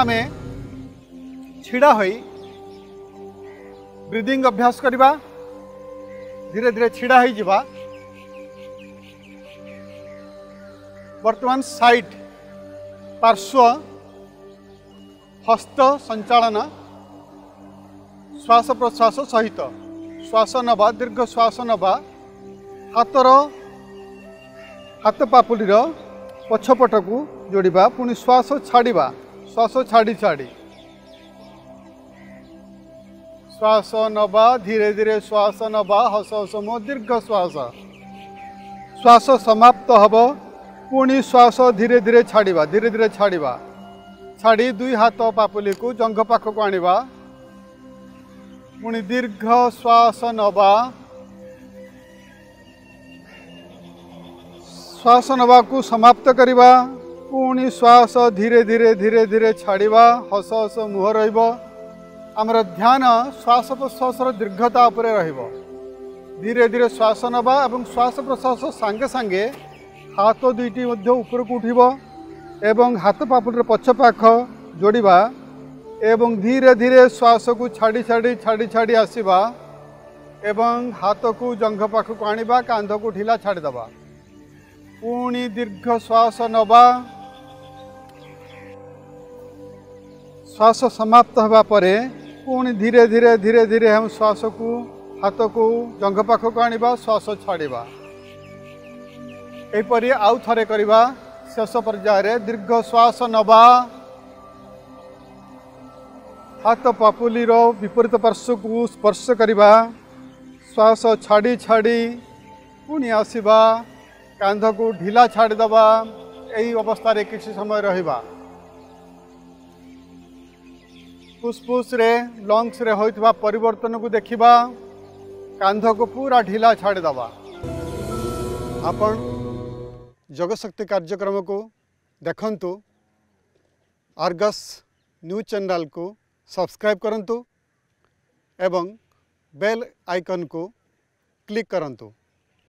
आमे छिड़ा होई ब्रीदिंग अभ्यास करवा। धीरे धीरे छिड़ा हो जिबा। वर्तमान साइड पार्श्व हस्त संचालन श्वास प्रश्वास सहित श्वास नवा दीर्घ श्वास नवा हाथ पापुलीर पछपट को जोड़िबा पुणी श्वास छाड़िबा श्वास छाड़ी छाड़ी श्वास नवा धीरे धीरे श्वास नवा हस हस मो दीर्घ श्वास श्वास समाप्त हब पुणी श्वास धीरे धीरे छाड़िबा छाड़ी दुई हाथ पापुली को जंघ पाख को आनिबा पुणी दीर्घ श्वास नवा श्वास नवा को समाप्त करिबा पुणी श्वास धीरे धीरे धीरे धीरे छाड़िबा हस हस मुह रहिबो। आमर ध्यान श्वास प्रश्वास दीर्घता उपरे रहिबो। धीरे धीरे श्वास नवा एवं श्वास प्रश्वास सांगे सांगे हाथ दुईटी मध्य ऊपर को उठिबो एवं हाथ पापुलीर पछपाख जोड़िबा एवं धीरे धीरे श्वास को छाड़ी छाड़ी छाड़ी छाड़ी आसीबा एवं हाथ को जंघ पाख को आनिबा कांध को ढिला छाड़ीदबा पुणी दीर्घ श्वास नवा श्वास समाप्त हवा परे पुणी धीरे धीरे धीरे धीरे हम श्वास को हाथ को जंघ पाख को आनिबा श्वास छाड़िबा। एपरी आउ थरे करिबा। शेष पर्याय दीर्घ श्वास नवा हाथ पापुलीर विपरीत पार्श्व को स्पर्श करिबा श्वास छाड़ी छाड़ी पुणी आसीबा कांध को ढिला छाड़ीदबा। यही अवस्था रे किसी समय रहिबा। फुसफुस रे लंग्स रे होइतबा परिवर्तन को देखिबा कांध को पूरा ढिला छाड़ीदबा। आपण जगशक्ति कार्यक्रम को देखंतु आर्गस न्यूज चैनल को सब्सक्राइब करंतु एवं बेल आइकन को क्लिक करंतु।